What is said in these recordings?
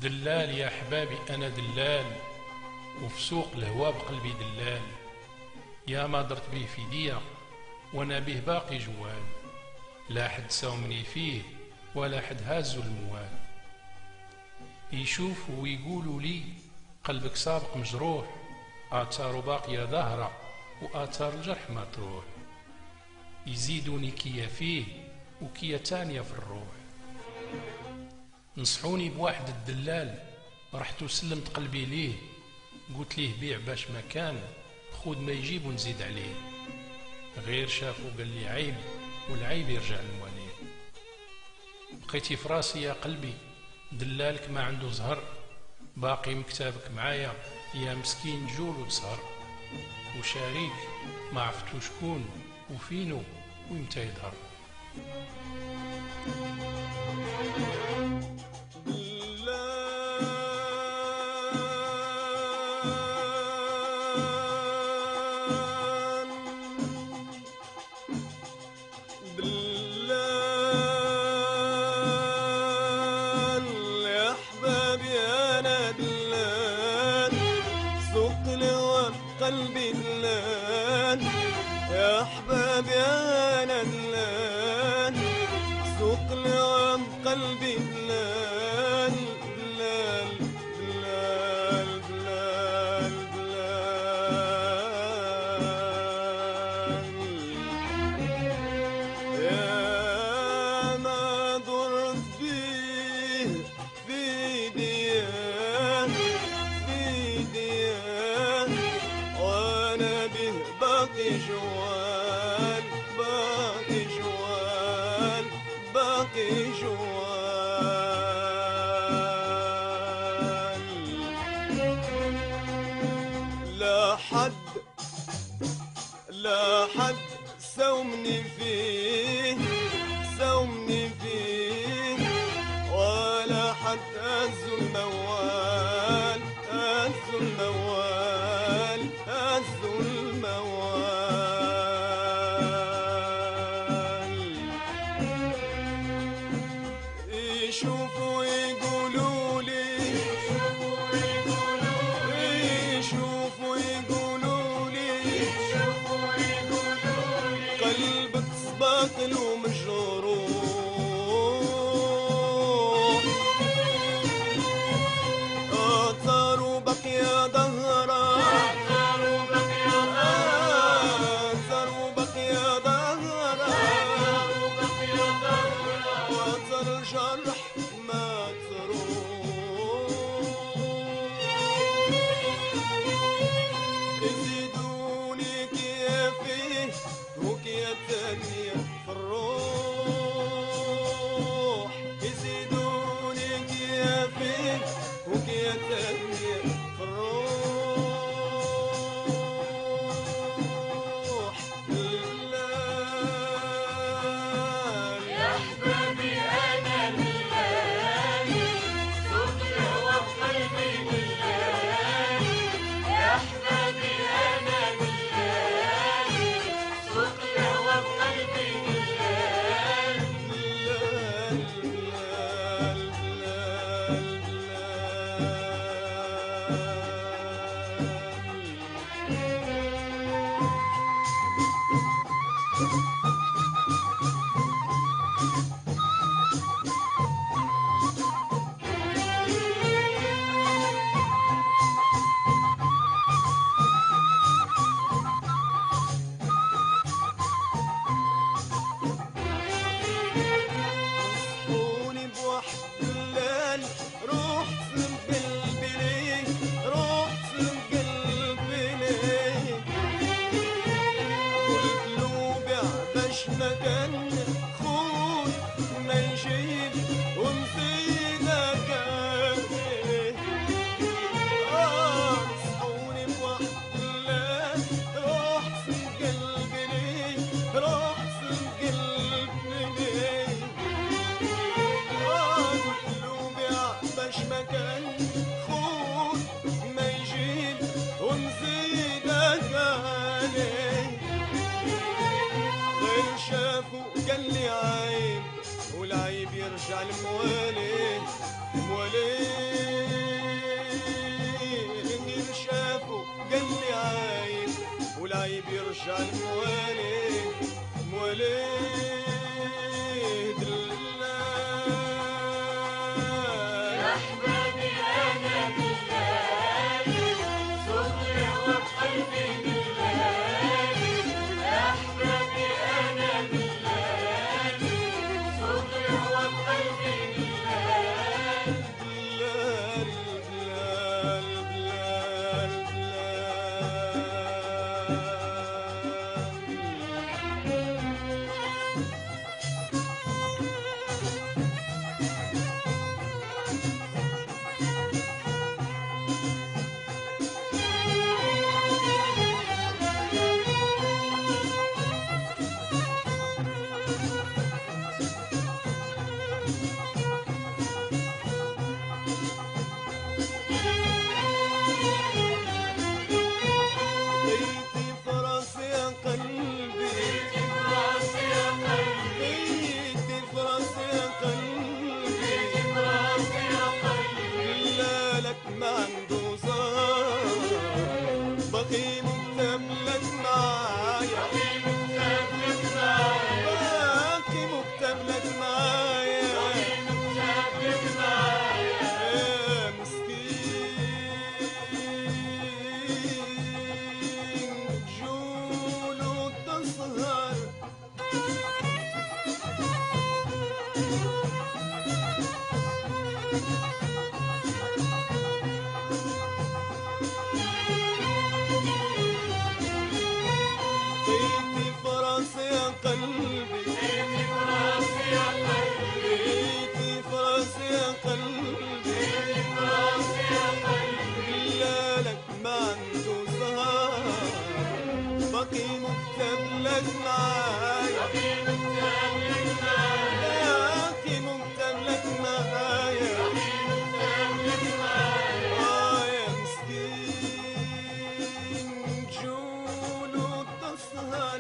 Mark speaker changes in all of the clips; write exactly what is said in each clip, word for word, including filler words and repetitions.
Speaker 1: دلال يا حبابي أنا دلال، وفي سوق الهوا بقلبي دلال. يا ما درت به في ديا وانا به باقي جوال، لا حد ساومني فيه ولا حد هازو الموال. يشوف ويقولوا لي قلبك سابق مجروح، آثار باقية ظاهرة وآثار الجرح ما تروح. يزيدوني كيا فيه وكيا تانية في الروح. نصحوني بواحد الدلال، رحت وسلمت قلبي ليه، قلت ليه بيع باش ما كان خود ما يجيب ونزيد عليه. غير شافو قال لي عيب والعيب يرجع لمواليه. بقيتي في راسي يا قلبي دلالك ما عنده زهر، باقي مكتابك معايا يا مسكين جول وسهر. وشاريك ما عرفتو شكون وفينو ويمتى يظهر.
Speaker 2: دلال يا حبابي أنا دلال، سوق الهوى بقلبي دلال. يا حبابي أنا دلال، سوق الهوى بقلبي دلال. دلال دلال دلال دلال. يا ما ضرت بيه في ديان في ديان، وانا به باقي جوال باقي جوال باقي جوال. لا حد لا حد ساومني فيه ساومني فيه، ولا حد هز الموال هز الموال هز الموال. يشوفوا يقولوا لي يشوفوا يقولوا لي قلبك سباطل ومجروح، آثار وبقية ظهرة آثار وبقية ظهرة وآثار الجرح ما تروح. يزيدوني كيا فيه وكيا تانية في الروح. يزيدوني كيا فيه وكيا تانية في الروح. دلال
Speaker 3: يا حبابي أنا دلال، سوق الهوى بقلبي دلال. يا حبابي أنا دلال، سوق الهوى بقلبي دلال.
Speaker 2: دلال دلال دلال صحوني بواحد دلال، روح سلم قلبي ليه روح سلم قلبي ليه. قلت له بيع باش ما كان خود ما يجيب ونزيدك عليه. آه صحوني بواحد دلال، روح سلم قلبي ليه روح سلم قلبي ليه. قلت له بيع باش ما كان خود ما يجيب ونزيدك عليه. غير شاف شافه قال لي عيب والعيب يرجع لمواليه مواليه غير شافه قال لي عيب والعيب يرجع لمواليه مواليه دلال
Speaker 3: يا أحبابي أنا دلالي صدري وقلبي دلالي يا أحبابي أنا دلالي صدري وقلبي دلالي
Speaker 2: بلال بلال بلال بيتي فرس يا قلبي
Speaker 3: راسي يا قلبي
Speaker 2: بيتي فرس يا قلبي
Speaker 3: راسي يا قلبي
Speaker 2: دلالك ما عنده زار بقي مكتب لك معايا
Speaker 3: ثبت معايا
Speaker 2: باقي مكتب لك معايا
Speaker 3: ثبت معايا
Speaker 2: يا مسكين جوله تسهر بيتي فرس يا قلبي
Speaker 3: راسي يا قلبي
Speaker 2: بيتي فرس يا قلبي
Speaker 3: راسي يا قلبي
Speaker 2: دلالك ما عنده زهر باقي مكتب لك معايا
Speaker 3: ثبت معايا
Speaker 2: باقي مكتب لك معايا
Speaker 3: ثبت معايا
Speaker 2: آه يا مسكين جوله تسهر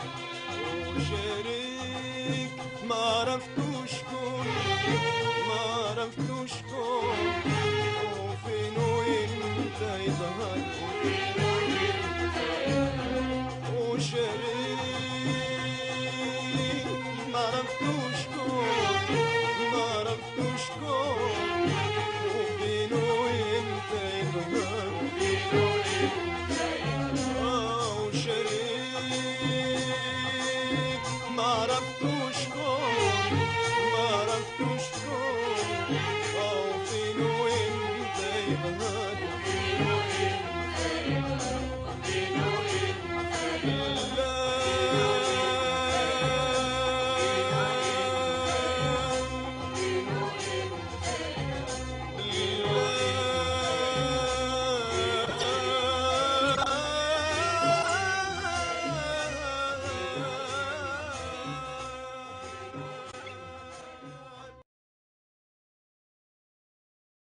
Speaker 2: وشريك ما عرفتوش كون ما عرفتوش كون وفين وانت يظهر وشريك ما عرفتوش كون ما عرفتوش كون وفين وانت يظهر آه وشريك ما عرفتوش